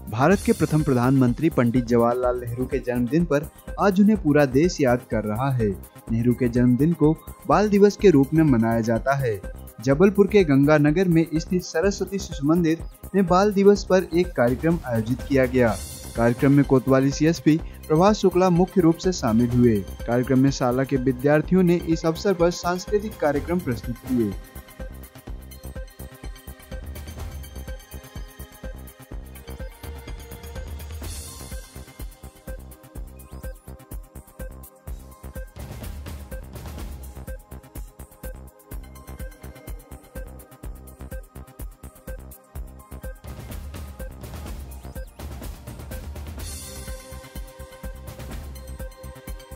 भारत के प्रथम प्रधानमंत्री पंडित जवाहरलाल नेहरू के जन्मदिन पर आज उन्हें पूरा देश याद कर रहा है। नेहरू के जन्मदिन को बाल दिवस के रूप में मनाया जाता है। जबलपुर के गंगानगर में स्थित सरस्वती शिशु मंदिर में बाल दिवस पर एक कार्यक्रम आयोजित किया गया। कार्यक्रम में कोतवाली सीएसपी प्रभास शुक्ला मुख्य रूप से शामिल हुए। कार्यक्रम में शाला के विद्यार्थियों ने इस अवसर पर सांस्कृतिक कार्यक्रम प्रस्तुत किए।